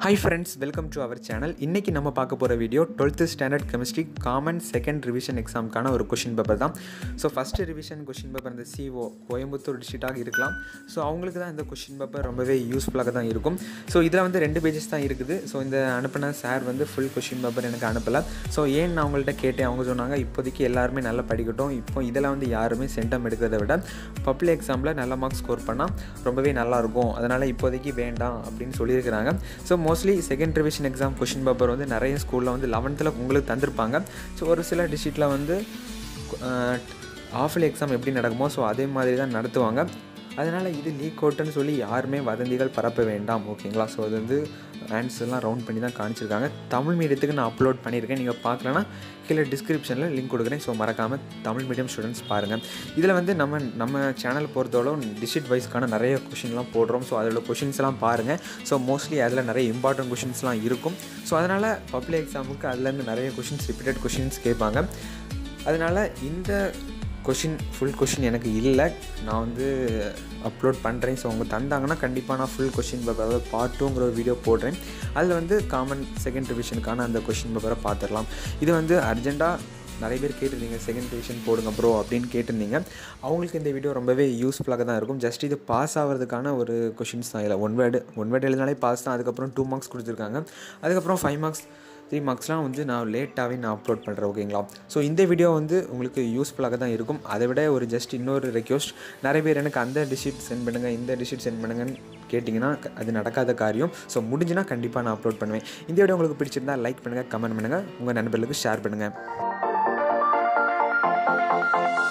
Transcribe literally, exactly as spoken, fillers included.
Hi friends, welcome to our channel. இன்னைக்கு நம்ம பார்க்க போற video twelfth standard chemistry common second revision எக்ஸாம்க்கான ஒரு क्वेश्चन பேப்பர் தான். So first revision question paper இந்த சிஓ கோயம்புத்தூர் டிஸ்ட்ரிக்டாக இருக்கலாம். ஸோ அவங்களுக்கு தான் இந்த क्वेश्चन பேப்பர் ரொம்பவே யூஸ்ஃபுல்லாக தான் இருக்கும். ஸோ இதில் வந்து ரெண்டு பேஜஸ் தான் இருக்குது. ஸோ இந்த அனுப்பின சார் வந்து ஃபுல் क्वेश्चन பேப்பர் எனக்கு அனுப்பலை. ஸோ ஏன் நான் அவங்கள்ட்ட கேட்டேன், அவங்க சொன்னாங்க இப்போதைக்கு எல்லாருமே நல்லா படிக்கட்டும், இப்போ இதில் வந்து யாருமே சென்டம் எடுக்கிறத விட பப்ளிக் எக்ஸாமில் நல்ல மார்க்ஸ் ஸ்கோர் பண்ணால் ரொம்பவே நல்லாயிருக்கும், அதனால் இப்போதைக்கு வேண்டாம் அப்படின்னு சொல்லியிருக்கிறாங்க. So mostly second revision exam question paper வந்து நிறைய ஸ்கூலில் வந்து லெவன்த்தில் உங்களுக்கு தந்திருப்பாங்க. ஸோ ஒரு சில டிஸ்ட்ரிக்டில் வந்து ஆஃப்லி எக்ஸாம் எப்படி நடக்குமோ ஸோ அதே மாதிரி தான் நடத்துவாங்க. அதனால் இது லீக் அவுட்டுன்னு சொல்லி யாருமே வதந்திகள் பரப்ப வேண்டாம், ஓகேங்களா? ஸோ அது வந்து ஆன்சர்லாம் ரவுண்ட் பண்ணி தான் காமிச்சிருக்காங்க. தமிழ் மீடியத்துக்கு நான் அப்லோட் பண்ணியிருக்கேன், நீங்கள் பார்க்கலன்னா கீழே டிஸ்கிரிப்ஷனில் லிங்க் கொடுக்குறேன். ஸோ மறக்காமல் தமிழ் மீடியம் ஸ்டூடெண்ட்ஸ் பாருங்கள். இதில் வந்து நம்ம நம்ம சேனல் பொறுத்தவரை டிஸ்ட்ரிக்ட் வைஸ்க்கான நிறைய கொஷின்லாம் போடுறோம். ஸோ அதோட கொஷின்ஸ்லாம் பாருங்கள். ஸோ மோஸ்ட்லி அதில் நிறைய இம்பார்ட்டன்ட் கொஷின்ஸ்லாம் இருக்கும். ஸோ அதனால் பப்ளிக் எக்ஸாமுக்கு அதுலேருந்து நிறைய கொஷின்ஸ் ரிப்பீட்டட் கொஷின்ஸ் கேட்பாங்க. அதனால் இந்த கொஷின் ஃபுல் கொஷின் எனக்கு இல்லை, நான் வந்து அப்லோட் பண்ணுறேன். ஸோ அவங்க தந்தாங்கன்னா கண்டிப்பாக நான் ஃபுல் கொஷின் பேப்பர், அதாவது பார்ட் டூங்கிற ஒரு வீடியோ போடுறேன். அதில் வந்து காமன் செகண்ட் ரிவிஷனுக்கான அந்த கொஷின் பேப்பரை பார்த்துடலாம். இது வந்து அர்ஜெண்ட்டாக நிறைய பேர் கேட்டிருந்தீங்க, செகண்ட் ரிவிஷன் போடுங்க ப்ரோ அப்படின்னு கேட்டிருந்தீங்க. அவங்களுக்கு இந்த வீடியோ ரொம்பவே யூஸ்ஃபுல்லாக தான் இருக்கும். ஜஸ்ட் இது பாஸ் ஆகிறதுக்கான ஒரு கொஷின்ஸ் தான். இல்லை ஒன் வேர்டு ஒன் வேர்டு எழுதினாலே பாஸ் தான். அதுக்கப்புறம் டூ மார்க்ஸ் கொடுத்துருக்காங்க. அதுக்கப்புறம் ஃபைவ் மார்க்ஸ் த்ரீ மார்க்ஸ்லாம் வந்து நான் லேட்டாகவே நான் அப்லோட் பண்ணுறேன், ஓகேங்களா? ஸோ இந்த வீடியோ வந்து உங்களுக்கு யூஸ்ஃபுல்லாக தான் இருக்கும். அதை விட ஒரு ஜஸ்ட் இன்னொரு ரெக்வஸ்ட், நிறைய பேர் எனக்கு அந்த டிஷிட் சென்ட் பண்ணுங்கள், இந்த டிஷிட் சென்ட் பண்ணுங்கன்னு கேட்டிங்கன்னா அது நடக்காத காரியம். ஸோ முடிஞ்சுன்னா கண்டிப்பாக நான் அப்லோட் பண்ணுவேன். இந்த வீடியோ உங்களுக்கு பிடிச்சிருந்தால் லைக் பண்ணுங்கள், கமெண்ட் பண்ணுங்கள், உங்கள் நண்பர்களுக்கு ஷேர் பண்ணுங்கள்.